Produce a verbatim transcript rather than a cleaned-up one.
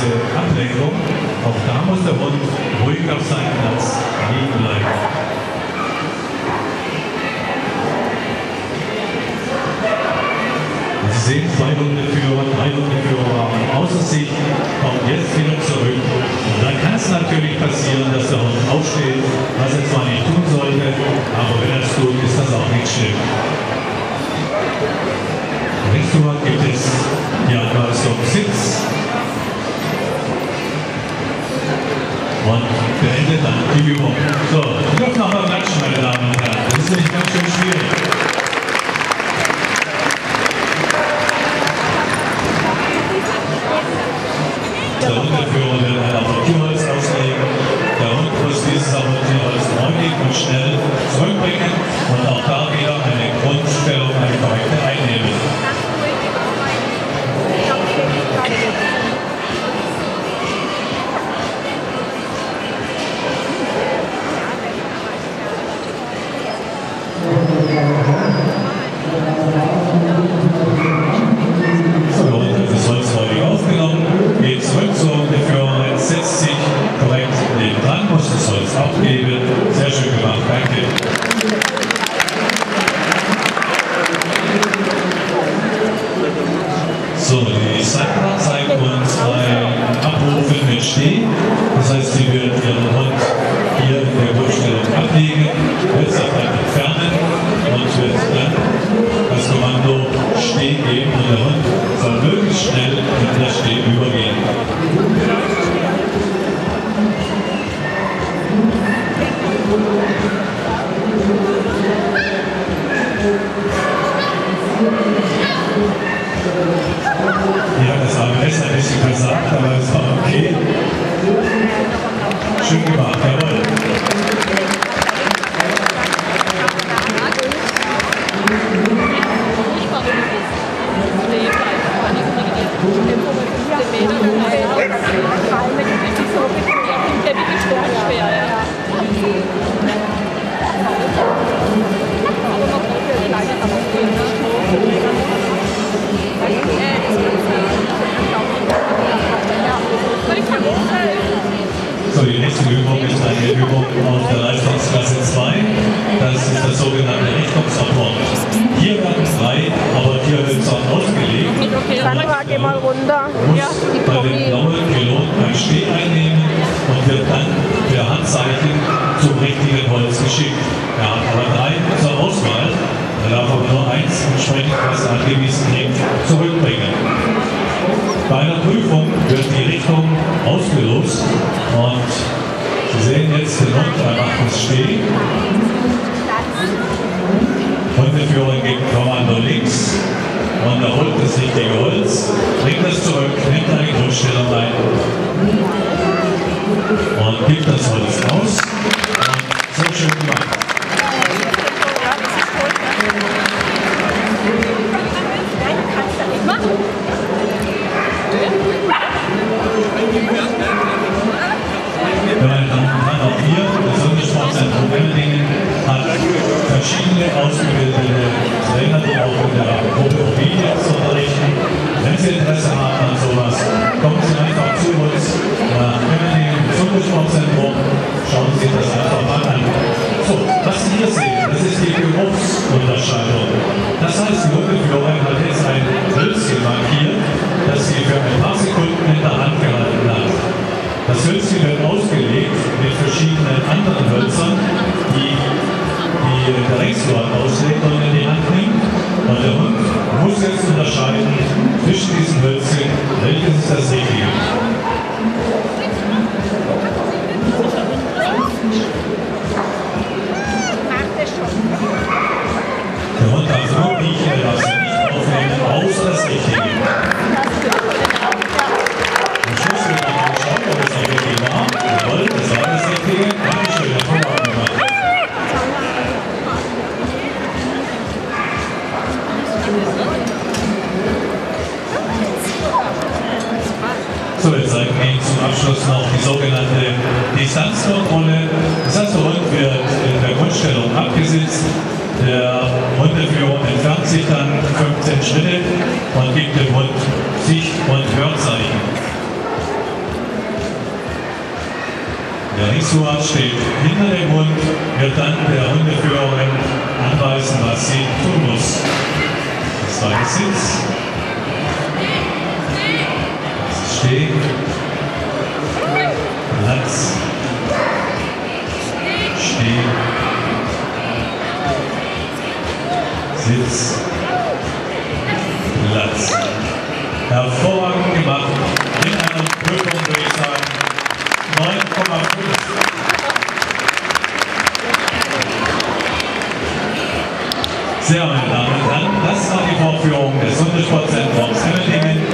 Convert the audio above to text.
gewisse Ablenkung. Auch da muss der Hund ruhig auf seinem Platz liegen bleiben. Sie sehen, zwei Hundeführer, drei Hundeführer waren außer sich, kommen jetzt wieder zurück. Und dann kann es natürlich passieren, dass der Hund aufsteht, was er zwar nicht tun sollte, aber wenn er es tut, ist das auch nicht schlimm. Rechtsüber gibt es die Anweisung Sitz und beendet dann die Übung. So, wir dürfen noch mal klatschen, meine Damen und Herren. Das ist nämlich ganz schön schwierig. Der Hundeführer will ein Apportierholz auslegen. Der Hund muss dieses Apportierholz räumlich und schnell zurückbringen und auch da wieder eine Grundstellung, eine korrekte einnehmen. So, der Hund hat das Holz räumlich aufgenommen, geht zurück zur Hundeführerin, setzt sich korrekt neben dran, muss das Holz abgeben. Sehr schön gemacht, danke. So, die Sandra zeigt uns ein Abrufen mit Steh. Das heißt, sie wird ihren Hund hier in der Grundstellung ablegen, wird sich dann entfernen und wird dann das Kommando Steh geben und der Hund soll möglichst schnell in das Steh übergehen. Ja, das haben wir ein bisschen versagt, aber es war okay. Schön gemacht, jawohl. So, die nächste Übung ist eine Übung auf der Leistungsklasse zwei. Das ist das sogenannte Richtungsapport. Hier werden drei Apportierhölzer ausgelegt. Okay, Sandra, geh mal runter. Muss Ja, die bei dem blauen Pilot ein Steh einnehmen und wird dann per Handzeichen zum richtigen Holz geschickt. Er hat aber drei zur Auswahl. Er darf aber nur eins entsprechend, was er angewiesen kriegt, zurückbringen. Bei einer Prüfung wird die Richtung ausgelost und Sie sehen jetzt den Hund, er macht das Steh. Hundeführer gibt Kommando links und er holt das richtige Holz, bringt es zurück, nimmt eine Grundstellung ein und gibt das Holz aus. Und so schön gemacht. Meine Damen und Herren, auch hier, das Hundesportzentrum Emmendingen hat verschiedene ausgebildete Trainer, die auch in der Gruppe O B I jetzt unterrichten. Wenn Sie Interesse haben an sowas, kommen Sie einfach zu uns nach Emmendingen ins Hundesportzentrum, schauen Sie sich das einfach mal an. So, was Sie hier sehen, das ist die Berufsunterscheidung. Das heißt, die Hundeführerin hat jetzt ein Hölzchen markiert, das sie für ein paar Sekunden in der Hand gehalten hat. Das Hölzchen wird ausgelegt mit verschiedenen anderen Hölzern, die, die der Rechtsführer auslegt und in die Hand nimmt. Und der Hund muss jetzt unterscheiden zwischen diesen Hölzchen, welches ist das Richtige. Der Hund darf nur riechen, er darf sie nicht aufnehmen, außer das Richtige. Am Schluss wird noch mal geschaut, ob es auch wirklich war. Jawohl, das war das Richtige. Dankeschön, hervorragend gemacht. So, jetzt zeigen wir Ihnen zum Abschluss noch die sogenannte Distanzkontrolle. Das heißt, der Hund wird in der Grundstellung abgesetzt. Der Hundeführer entfernt sich dann fünfzehn Schritte und gibt dem Hund Sicht- und Hörzeichen. Der Riesenhund steht hinter dem Hund, wird dann der Hundeführerin anweisen, was sie tun muss. Zweiter Sitz. Stehen. Platz. Stehen. Sitz. Platz. Hervorragend gemacht. In einer Prüfung würde ich sagen neun Komma fünf. Sehr, meine Damen und Herren, das war die Vorführung des Hundesportzentrums Emmendingen.